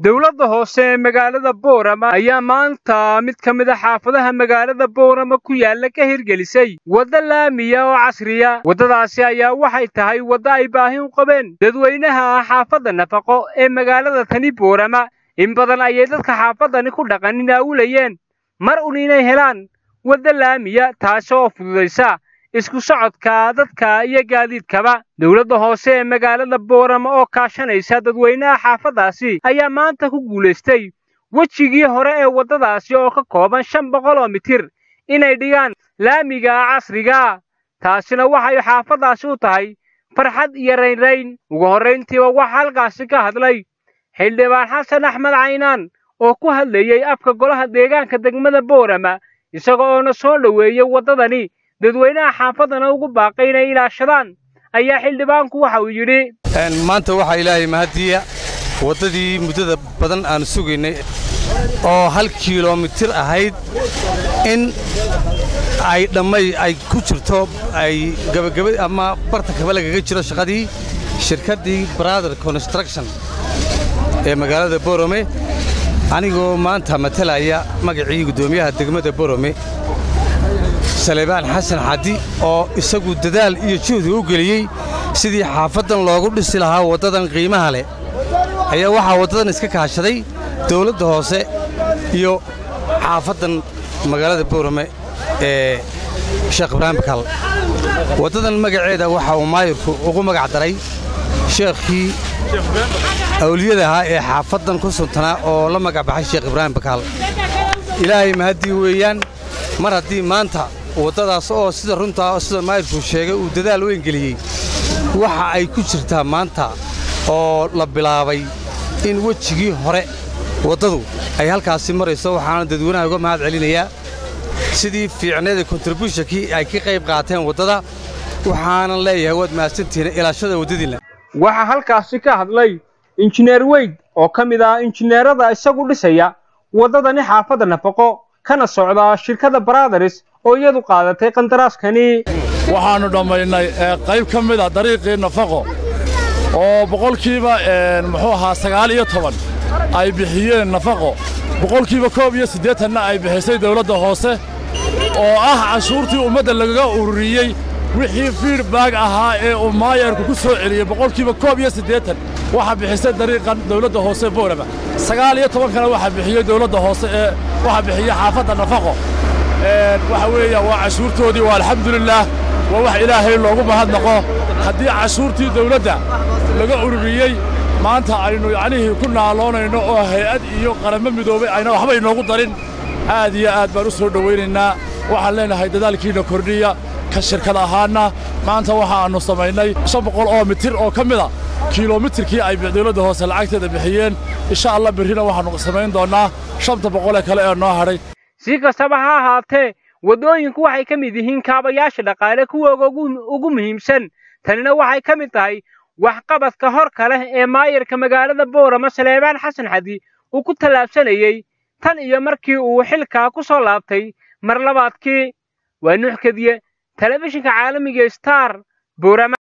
dawladda hoose ee magaalada Boorama ayaa maanta mid ka mid ah xaafadaha magaalada Boorama ku yaala ka hirgelisay waddo laamiya oo casriya. Waddadaasi ayaa waxay tahay waddo ay baahi u qabeen dadweynaha xaafadda nafaqo ee magaalada tani Boorama. In badan ayay dadka xaafadani ku dhaqanin awlayeen mar inay helaan waddo laamiya taasoo fududeysa isku socodka dadka iyo gaadiidkaba. Dawladda hoose ee magaalada Boorama oo kaashanaysa dadweynaha xaafadaasi ayaa maanta ku guuleystay wajigii hore ee waddadaasi oo ka kooban 500 mitir inay dhigaan laamiga casriga. taasina waxay xaafadaasi u tahay farxad iyo reyn. ugu horeyntiiba waxa halkaasi ka hadlay xildhibaan Xasan Axmed Caynaan oo ku hadlayay afka golaha deegaanka degmada Boorama isagoo na soo dhaweeyay waddadani dadweynaha xaafadana ugu baaqay inay ilaashadaan. ayaa xildhibaanku waxa uu yiri maanta waxa Ilaahay mahadiya waddadii muddada badan aan sugaynay oo 1 kiiloomitir ahayd in ay dhamay ay ku jirto ay gabagabay ama barta kaba lagaga jiro shaqadii shirkadii Brother Construction ee magaalada Boorame. anigoo maanta matalaya magacii gudoomiyaha degmada Boorame Salebaan Xasan Xadi oo isagu dadaal iyo juhdi u geliyay sidii xaafadan loogu dhisi lahaa waddadan qiimaha leh ayaa waxa waddadan iska kaashaday dawladda hoose iyo xaafadan magaalada Boorame ee Sheekh Ibraahim Bakaal. waddadan magaceeda waxa uu maayirku ugu magac daray sheekhii awliyada ee xaafadan ku suntanaa oo la magac baxay Sheekh Ibraahim Bakaal. Ilaahay mahadii weeyaan mar haddii maanta waddadaas oo sida runta sida maayirku sheegay uu dadaal weyn geliyay waxa ay ku jirtaa maanta oo la bilaabay in wajigii hore waddadu ay halkaasi marayso. waxaana dadweynaha uga mahad celinayaa sidii fiicneeda contributionkii ay ka qayb qaateen waddada. waxaana leeyahay wad maasantiina ilaashada waddadiina. waxa halkaasi ka hadlay injineer Weyd oo kamid ah injineerada isagu dhisaya waddadani xaafadda nafaqo kana socda shirkadda Brothers oo iyadu qaadatay qandaraaskani. waxaanu dhamaynay qayb ka mid ah dariiqii nafaqo oo boqolkiiba muxuu ahaa 19 ay bixiyeen nafaqo boqolkiiba 81 ay bixisay dawladda hoose oo ah cashuurtii ummadda lagaga ururiyay wixii feedback ahaa ee uu maayarku ku soo celiyay boqolkiiba 81 waxa bixisay dariiqan dawladda hoose Boorama 19 kana waxa bixiyay dawladda hoose ee waxa bixiyay xaafadda nafaqo. waxa weeyaa waa cashuurtoodii waa alxamdulillah waa wax Ilaahay loogu mahadnaqo. haddii cashuurtii dawladda laga ururiyay maanta aynu yacnihii ku naaloonayno oo hay'ad iyo qaramo midoobay ayna waxba inoogu darin aad iyo aad baan u soo dhawaynaynaa. waxaan leenahay dadaalkiina kordhiya ka shirkad ahaana maanta waxaanu samaynay 500 mitir oo ka mid ah kiiloomitirkii ay dawladda hoose lacagteeda bixiyeen. insha Allah berrina waxaanu samayn doonaa 500 kale ee noo haray. si kastaba ha ahaatee waddooyinku waxay ka mid yihiin kaabayaasha dhaqaale kuwa ugu muhiimsan. tanina waxay ka mid tahay waxqabadka hor kale ee maayirka magaalada Boorama Salebaan Xasan Xadi uu ku talaabsanayay tan iyo markii uu xilka ku soo laabtay mar labaadkii. waa Nuux Kadiye telefishinka caalamiga Star Boorama.